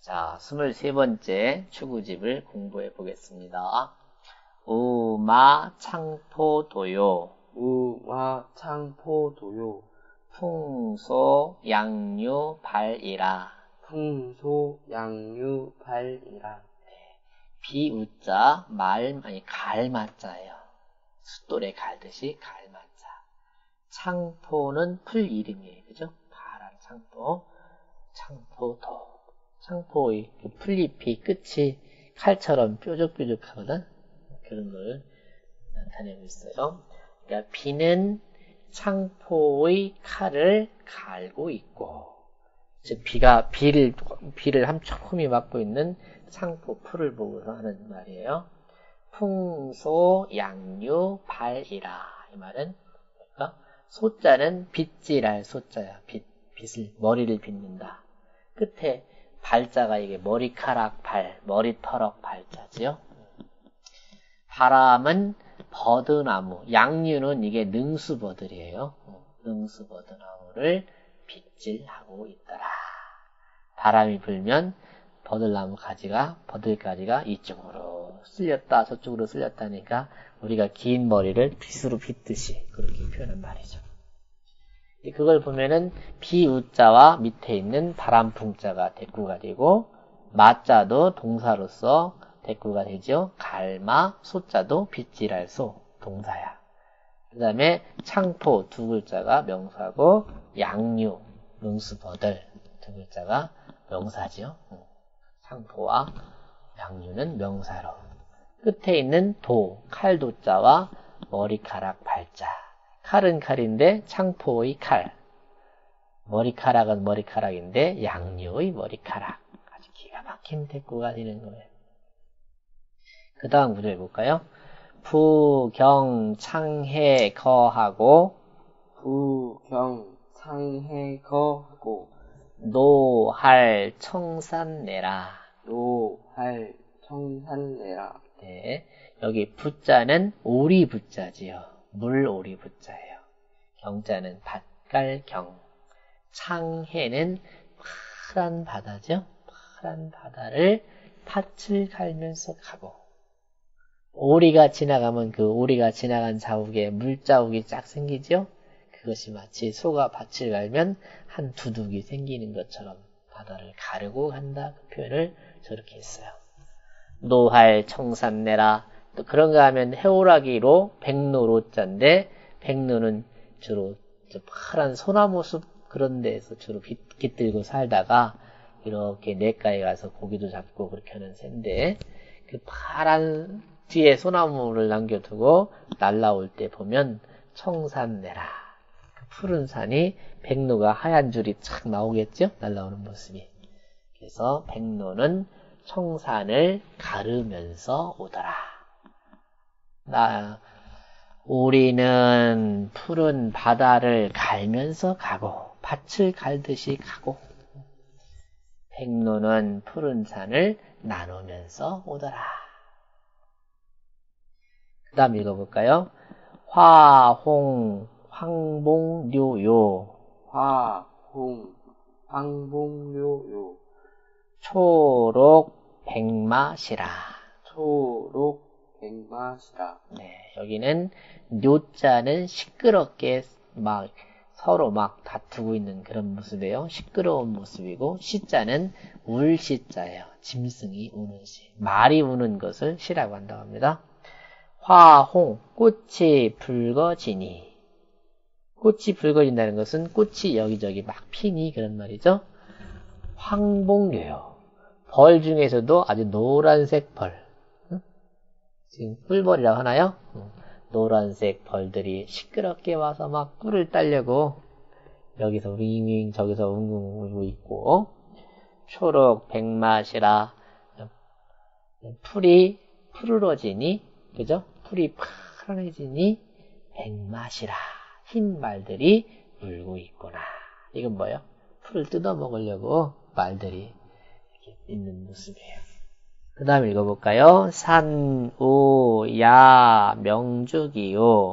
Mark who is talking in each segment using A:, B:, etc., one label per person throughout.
A: 자, 23번째 추구집을 공부해 보겠습니다. 우마창포도요.
B: 우마창포도요.
A: 풍소양유발이라.
B: 풍소양유발이라.
A: 비우자 갈마자예요. 숫돌에 갈듯이 갈마자. 창포는 풀 이름이에요. 그죠? 파란 창포. 창포도. 창포의 그 풀잎이 끝이 칼처럼 뾰족뾰족하거든. 그런 걸 나타내고 있어요. 그러니까 비는 창포의 칼을 갈고 있고, 즉 비를 함초롬이 맞고 있는 창포 풀을 보고서 하는 말이에요. 풍소양유발이라. 이 말은 뭘까? 소자는 빗질할 소자야. 빗을 머리를 빗는다. 끝에 발자가 이게 머리카락 발, 머리터럭 발자지요. 바람은 버드나무, 양유는 이게 능수버들이에요. 능수버드나무를 빗질하고 있더라. 바람이 불면 버들가지가 이쪽으로 쓸렸다 저쪽으로 쓸렸다니까 우리가 긴 머리를 빗으로 빗듯이 그렇게 표현한 말이죠. 그걸 보면은 비우자와 밑에 있는 바람풍자가 대꾸가 되고 마자도 동사로서 대꾸가 되죠. 갈마, 소자도 빗질할 소, 동사야. 그 다음에 창포 두 글자가 명사고 양유, 능수버들 두 글자가 명사죠. 창포와 양유는 명사로. 끝에 있는 도, 칼도자와 머리카락 발자. 칼은 칼인데 창포의 칼. 머리카락은 머리카락인데 양유의 머리카락. 아주 기가 막힌 대꾸가 되는 거예요. 그 다음 구절 해볼까요? 부경창해거하고
B: 부경창해거하고
A: 노할청산내라.
B: 노할청산내라.
A: 네, 여기 부자는 오리부자지요. 물오리부자예요. 경자는 밭갈경. 창해는 파란 바다죠. 파란 바다를 밭을 갈면서 가고 오리가 지나가면 그 오리가 지나간 자국에 물자국이 쫙 생기죠. 그것이 마치 소가 밭을 갈면 한 두둑이 생기는 것처럼 바다를 가르고 간다. 그 표현을 저렇게 했어요. 노할 청산내라. 또 그런가 하면 해오라기로 백로로자인데 백로는 주로 파란 소나무 숲 그런 데에서 주로 깃들고 살다가 이렇게 냇가에 가서 고기도 잡고 그렇게 하는 새인데 그 파란 뒤에 소나무를 남겨두고 날라올 때 보면 청산내라. 그 푸른 산이 백로가 하얀 줄이 착 나오겠죠? 날라오는 모습이. 그래서 백로는 청산을 가르면서 오더라. 우리는 푸른 바다를 갈면서 가고 밭을 갈듯이 가고 백로는 푸른 산을 나누면서 오더라. 그 다음 읽어볼까요? 화홍 황봉료요.
B: 화홍 황봉료요.
A: 초록 백마시라.
B: 초록 백마시라.
A: 네, 여기는 뇨자는 시끄럽게 서로 다투고 있는 그런 모습이에요. 시끄러운 모습이고 시자는 울 시자예요. 짐승이 우는 시. 말이 우는 것을 시라고 한다고 합니다. 화홍, 꽃이 붉어지니. 꽃이 붉어진다는 것은 꽃이 여기저기 막 피니 그런 말이죠. 황봉료요. 벌 중에서도 아주 노란색 벌. 지금 꿀벌이라고 하나요? 노란색 벌들이 시끄럽게 와서 막 꿀을 따려고 여기서 윙윙 저기서 웅웅 울고 있고 초록 백마시라. 풀이 푸르러지니 그죠? 풀이 파란해지니 백마시라. 흰 말들이 울고 있구나. 이건 뭐예요? 풀을 뜯어먹으려고 말들이 이렇게 있는 모습이에요. 그 다음 읽어볼까요? 산우야 명죽이요.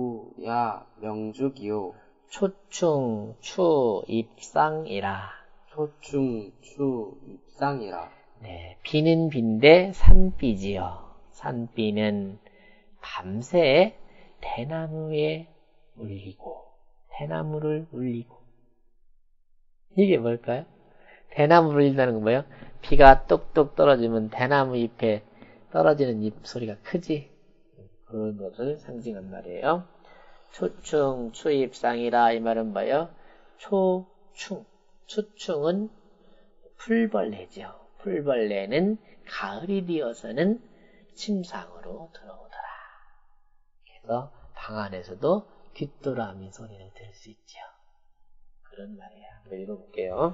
B: 산우야 명죽이요.
A: 초충 추입상이라.
B: 초충 추 입상이라.
A: 네, 비는 빈데 산비지요. 산비는 밤새 대나무에 울리고, 대나무를 울리고. 이게 뭘까요? 대나무를 울린다는 건 뭐예요? 비가 뚝뚝 떨어지면 대나무 잎에 떨어지는 잎 소리가 크지? 그런 것을 상징한 말이에요. 초충, 추입상이라 이 말은 뭐예요? 초충, 초충은 풀벌레죠. 풀벌레는 가을이 되어서는 침상으로 들어오더라. 그래서 방 안에서도 귀뚜라미 소리를 들을 수 있죠. 그런 말이에요. 한번 읽어볼게요.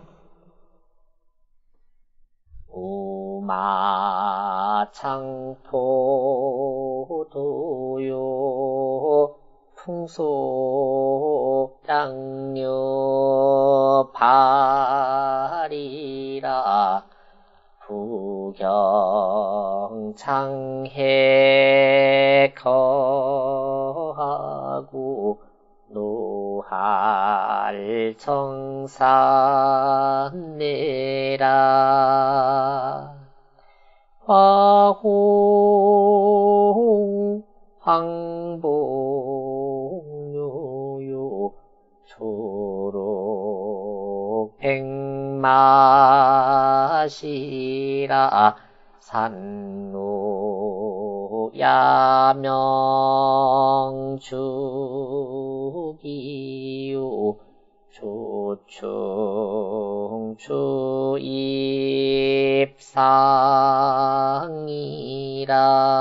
A: 우마창포도요 풍소장류 발이라 부경창해 거하고 노할 정산내라 화홍 황봉요요 초록 백마시라 산노 야명주기요 초충 추입상이라